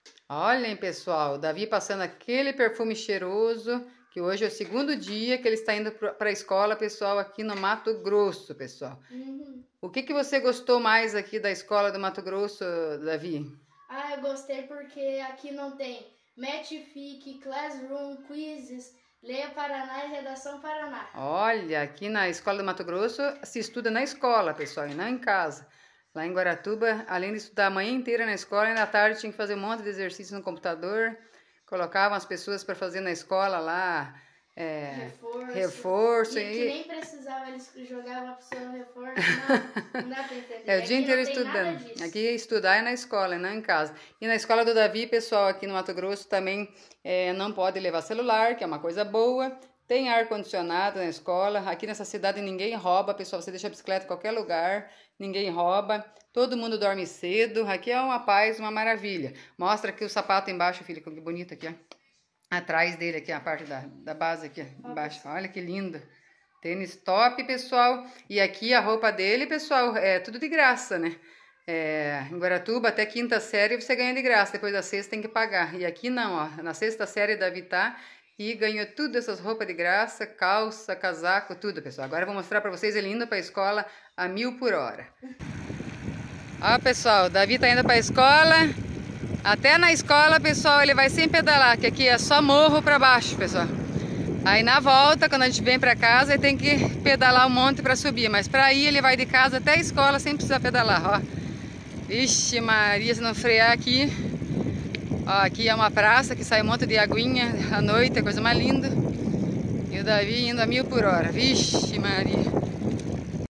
Olhem, pessoal, o Davi passando aquele perfume cheiroso, que hoje é o segundo dia que ele está indo para a escola, pessoal, aqui no Mato Grosso, pessoal. O que você gostou mais aqui da escola do Mato Grosso, Davi? Eu gostei porque aqui não tem Matchfic, Classroom, Quizzes, Leia Paraná e Redação Paraná. Olha, aqui na escola do Mato Grosso se estuda na escola, pessoal, e não em casa. Lá em Guaratuba, além de estudar a manhã inteira na escola, e na tarde tinha que fazer um monte de exercício no computador. Colocavam as pessoas para fazer na escola lá, reforço. E que nem precisava, eles jogavam a pessoa no reforço, não dá para entender. É o dia inteiro estudando. Aqui estudar é na escola, não em casa. E na escola do Davi, pessoal, aqui no Mato Grosso também não pode levar celular, que é uma coisa boa. Tem ar-condicionado na escola. Aqui nessa cidade ninguém rouba, pessoal. Você deixa a bicicleta em qualquer lugar, ninguém rouba. Todo mundo dorme cedo. Aqui é uma paz, uma maravilha. Mostra aqui o sapato embaixo, filho, que bonito aqui, ó. Atrás dele aqui, a parte da base aqui, embaixo. Olha que lindo. Tênis top, pessoal. E aqui a roupa dele, pessoal, é tudo de graça, né? Em Guaratuba, até quinta série você ganha de graça. Depois da sexta tem que pagar. E aqui não, ó. Na sexta série Davi tá e ganhou tudo essas roupas de graça, calça, casaco, tudo, pessoal. Agora eu vou mostrar pra vocês ele indo pra escola a 1000 por hora. Ó, pessoal, Davi tá indo pra escola. Até na escola, pessoal, ele vai sem pedalar, que aqui é só morro pra baixo, pessoal. Aí na volta, quando a gente vem pra casa, ele tem que pedalar um monte pra subir. Mas pra ir, ele vai de casa até a escola sem precisar pedalar, ó. Vixe Maria, se não frear aqui... Ó, aqui é uma praça que sai um monte de aguinha à noite, é coisa mais linda. E o Davi indo a 1000 por hora. Vixe Maria.